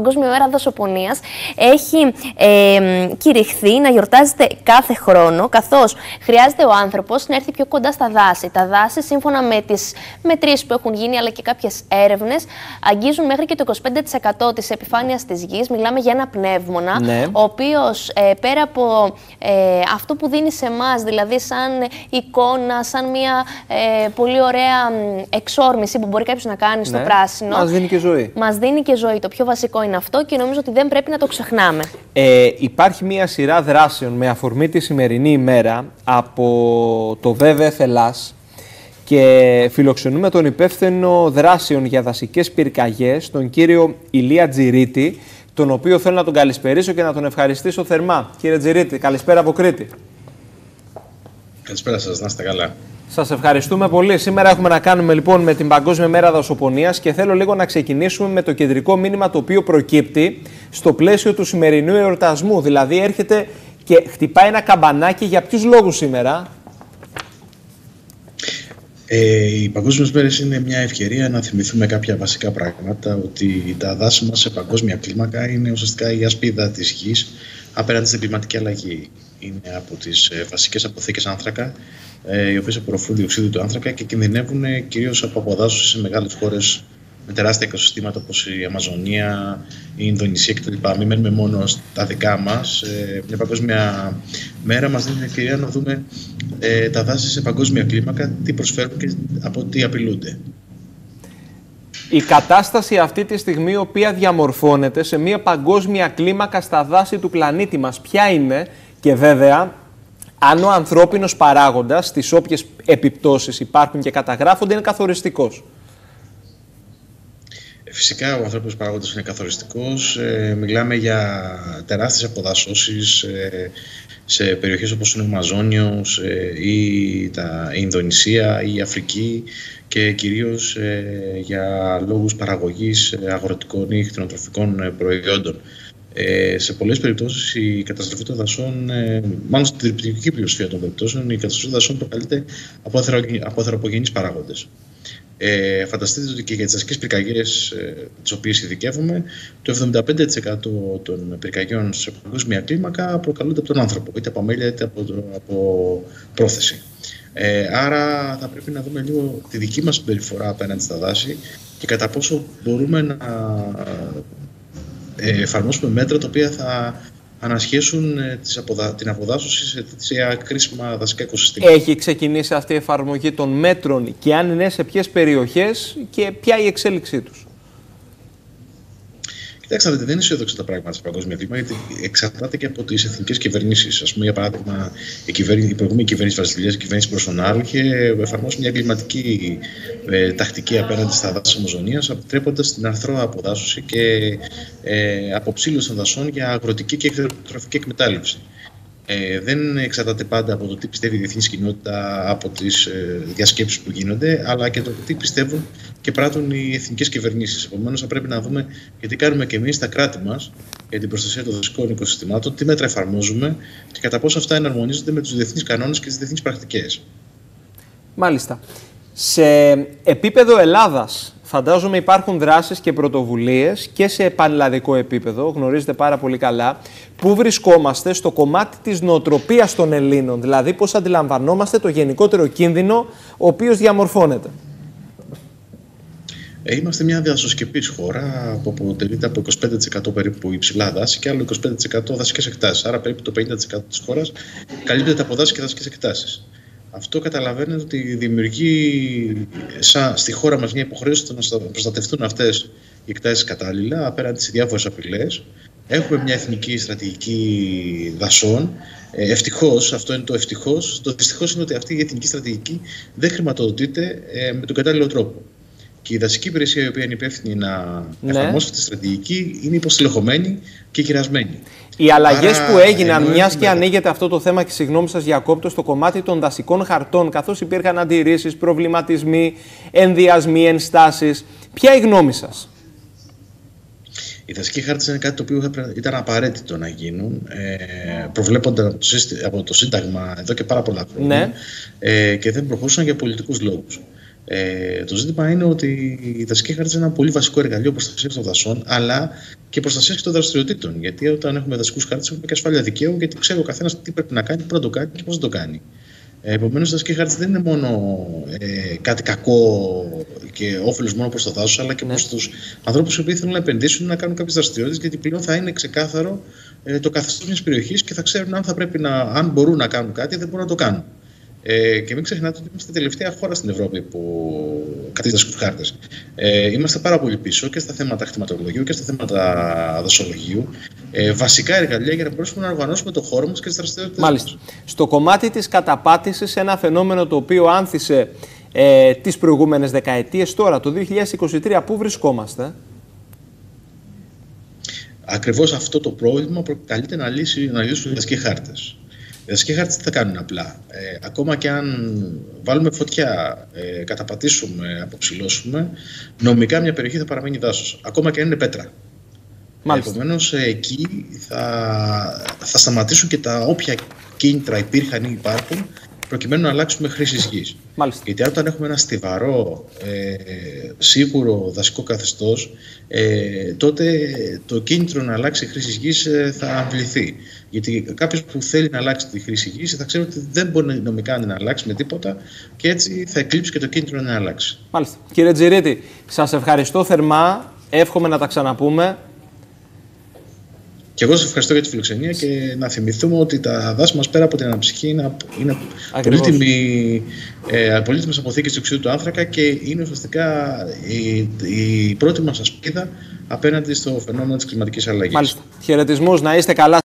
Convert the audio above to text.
Παγκόσμια Μέρα Δασοπονίας έχει κηρυχθεί να γιορτάζεται κάθε χρόνο, καθώς χρειάζεται ο άνθρωπος να έρθει πιο κοντά στα δάση. Τα δάση, σύμφωνα με τις μετρήσεις που έχουν γίνει αλλά και κάποιες έρευνες, αγγίζουν μέχρι και το 25% της επιφάνειας της γης. Μιλάμε για ένα πνεύμονα, ναι, ο οποίος πέρα από αυτό που δίνει σε εμάς, δηλαδή σαν εικόνα, σαν μια πολύ ωραία εξόρμηση που μπορεί κάποιος να κάνει στο πράσινο. Μας δίνει και ζωή. Μας δίνει και ζωή. Το πιο βασικό είναι αυτό και νομίζω ότι δεν πρέπει να το ξεχνάμε. Υπάρχει μια σειρά δράσεων με αφορμή τη σημερινή ημέρα από το WWF Ελλάς και φιλοξενούμε τον υπεύθυνο δράσεων για δασικές πυρκαγιές, τον κύριο Ηλία Τζιρίτη, τον οποίο θέλω να τον καλησπερίσω και να τον ευχαριστήσω θερμά. Κύριε Τζιρίτη, καλησπέρα από Κρήτη. Καλησπέρα σας, να είστε καλά. Σας ευχαριστούμε πολύ. Σήμερα έχουμε να κάνουμε λοιπόν με την Παγκόσμια Μέρα Δασοπονίας και θέλω λίγο να ξεκινήσουμε με το κεντρικό μήνυμα το οποίο προκύπτει στο πλαίσιο του σημερινού εορτασμού. Δηλαδή έρχεται και χτυπάει ένα καμπανάκι για ποιους λόγους σήμερα? Οι Παγκόσμιες Μέρες είναι μια ευκαιρία να θυμηθούμε κάποια βασικά πράγματα, ότι τα δάση μας σε παγκόσμια κλίμακα είναι ουσιαστικά η ασπίδα της γης απέναντι στην κλιματική αλλαγή. Είναι από τις βασικές αποθήκες άνθρακα, οι οποίες απορροφούν διοξείδιο του άνθρακα και κινδυνεύουν κυρίως από αποδάσωση σε μεγάλες χώρες με τεράστια οικοσυστήματα όπως η Αμαζονία, η Ινδονησία κτλ. Μην μένουμε μόνο στα δικά μας. Μια παγκόσμια μέρα μας δίνει την ευκαιρία να δούμε τα δάση σε παγκόσμια κλίμακα, τι προσφέρουν και από τι απειλούνται. Η κατάσταση αυτή τη στιγμή, η οποία διαμορφώνεται σε μια παγκόσμια κλίμακα στα δάση του πλανήτη μας, ποια είναι? Και βέβαια, αν ο ανθρώπινος παράγοντας, στις όποιες επιπτώσεις υπάρχουν και καταγράφονται, είναι καθοριστικός. Φυσικά ο ανθρώπινος παράγοντας είναι καθοριστικός. Μιλάμε για τεράστιες αποδασώσεις σε περιοχές όπως είναι ο Αμαζόνιος ή η Ινδονησία ή η Αφρική και κυρίως για λόγους παραγωγής αγροτικών ή κτηνοτροφικών προϊόντων. Σε πολλές περιπτώσεις η καταστροφή των δασών, μάλλον στην τριπτική πλειοψηφία των περιπτώσεων, η καταστροφή των δασών προκαλείται από ανθρωπογενείς παράγοντες. Φανταστείτε ότι και για τις δασικές πυρκαγιές, τις οποίες ειδικεύουμε, το 75% των πυρκαγιών σε παγκόσμια κλίμακα προκαλούνται από τον άνθρωπο, είτε από αμέλεια είτε από πρόθεση. Άρα θα πρέπει να δούμε λίγο τη δική μας συμπεριφορά απέναντι στα δάση και κατά πόσο μπορούμε να εφαρμόσουμε μέτρα τα οποία θα ανασχέσουν την αποδάσωση σε τέτοια κρίσιμα δασικά οικοσυστήματα. Έχει ξεκινήσει αυτή η εφαρμογή των μέτρων και αν είναι σε ποιες περιοχές και ποια η εξέλιξή τους? Κοιτάξτε, δεν είναι αισιόδοξα τα πράγματα σε παγκόσμια κλίμακα, γιατί εξαρτάται και από τις εθνικές κυβερνήσεις. Ας πούμε, για παράδειγμα, η προηγούμενη κυβέρνηση Βραζιλίας, η κυβέρνηση Μπολσονάρου, είχε εφαρμόσει μια κλιματική τακτική απέναντι στα δάση της Αμαζονίας, επιτρέποντας την αρθρό αποδάσωση και αποψήλωση των δασών για αγροτική και εκτροφική εκμετάλλευση. Δεν εξαρτάται πάντα από το τι πιστεύει η διεθνής κοινότητα, από τις διασκέψεις που γίνονται, αλλά και το τι πιστεύουν και πράττουν οι εθνικές κυβερνήσεις. Επομένως, θα πρέπει να δούμε γιατί κάνουμε και εμείς στα κράτη μας για την προστασία των δασικών οικοσυστημάτων, τι μέτρα εφαρμόζουμε και κατά πόσο αυτά εναρμονίζονται με τους διεθνείς κανόνες και τις διεθνείς πρακτικές. Μάλιστα. Σε επίπεδο Ελλάδας, φαντάζομαι υπάρχουν δράσεις και πρωτοβουλίες και σε πανελλαδικό επίπεδο, γνωρίζετε πάρα πολύ καλά, πού βρισκόμαστε στο κομμάτι της νοοτροπίας των Ελλήνων, δηλαδή πώς αντιλαμβανόμαστε το γενικότερο κίνδυνο ο οποίος διαμορφώνεται. Είμαστε μια δασοσκεπής χώρα που αποτελείται από 25% περίπου υψηλά δάση και άλλο 25% δασικές εκτάσεις. Άρα περίπου το 50% της χώρας καλύπτεται από δάση και δασικές εκτάσεις. Αυτό καταλαβαίνετε ότι δημιουργεί στη χώρα μας μια υποχρέωση να προστατευτούν αυτές οι εκτάσεις κατάλληλα απέναντι σε διάφορες απειλές. Έχουμε μια εθνική στρατηγική δασών. Ευτυχώς, αυτό είναι το ευτυχώς. Το δυστυχώς είναι ότι αυτή η εθνική στρατηγική δεν χρηματοδοτείται με τον κατάλληλο τρόπο. Και η δασική υπηρεσία, η οποία είναι υπεύθυνη να εφαρμόσει αυτή τη στρατηγική, είναι υποστελεχωμένη και γυρασμένη. Οι αλλαγές που έγιναν, μιας και ανοίγεται αυτό το θέμα, και συγγνώμη σας διακόπτω, στο κομμάτι των δασικών χαρτών, καθώς υπήρχαν αντιρρήσεις, προβληματισμοί, ενδιασμοί, ενστάσεις, ποια η γνώμη σας? Οι δασικοί χάρτες είναι κάτι το οποίο ήταν απαραίτητο να γίνουν. Προβλέπονταν από το Σύνταγμα εδώ και πάρα πολλά χρόνια, και δεν προχωρούσαν για πολιτικούς λόγους. Το ζήτημα είναι ότι οι δασικοί χάρτες είναι ένα πολύ βασικό εργαλείο προστασίας των δασών, αλλά και προστασίας των δραστηριοτήτων. Γιατί όταν έχουμε δασικούς χάρτες, έχουμε και ασφάλεια δικαίου, γιατί ξέρει ο καθένας τι πρέπει να κάνει, πού να το κάνει και πώς να το κάνει. Επομένως, οι δασικοί χάρτες δεν είναι μόνο κάτι κακό και όφελος μόνο προς το δάσος, αλλά και προς τους ανθρώπους που θέλουν να επενδύσουν, να κάνουν κάποιες δραστηριότητες, γιατί πλέον θα είναι ξεκάθαρο το καθεστώς μιας περιοχής και θα ξέρουν αν μπορούν να κάνουν κάτι ή δεν μπορούν να το κάνουν. Και μην ξεχνάτε ότι είμαστε η τελευταία χώρα στην Ευρώπη που κατήχει δασικούς χάρτες. Είμαστε πάρα πολύ πίσω και στα θέματα κτηματολογίου και στα θέματα δασολογίου. Βασικά εργαλεία για να μπορέσουμε να οργανώσουμε το χώρο μας και τις δραστηριότητες. Μάλιστα. Στο κομμάτι της καταπάτησης, ένα φαινόμενο το οποίο άνθησε τις προηγούμενες δεκαετίες, τώρα το 2023, πού βρισκόμαστε? Ακριβώς αυτό το πρόβλημα προκαλείται να λύσουν οι δασικοί χάρτες. Οι δασικοί χάρτες τι θα κάνουν απλά? Ακόμα και αν βάλουμε φωτιά, καταπατήσουμε, αποψηλώσουμε, νομικά μια περιοχή θα παραμείνει δάσος. Ακόμα και αν είναι πέτρα. Επομένως, εκεί θα σταματήσουν και τα όποια κίνητρα υπήρχαν ή υπάρχουν, προκειμένου να αλλάξουμε χρήση γης. Γιατί όταν έχουμε ένα στιβαρό, σίγουρο δασικό καθεστώς, τότε το κίνητρο να αλλάξει χρήση γης θα αμβληθεί. Γιατί κάποιος που θέλει να αλλάξει τη χρήση γης θα ξέρει ότι δεν μπορεί νομικά να αλλάξει με τίποτα και έτσι θα εκλείψει και το κίνητρο να αλλάξει. Μάλιστα. Κύριε Τζιρίτη, σας ευχαριστώ θερμά. Εύχομαι να τα ξαναπούμε. Και εγώ σας ευχαριστώ για τη φιλοξενία και να θυμηθούμε ότι τα δάση μας πέρα από την αναψυχή είναι πολύτιμες αποθήκες διοξειδίου του άνθρακα και είναι ουσιαστικά η πρώτη μας ασπίδα απέναντι στο φαινόμενο της κλιματικής αλλαγής. Μάλιστα. Χαιρετισμούς, να είστε καλά.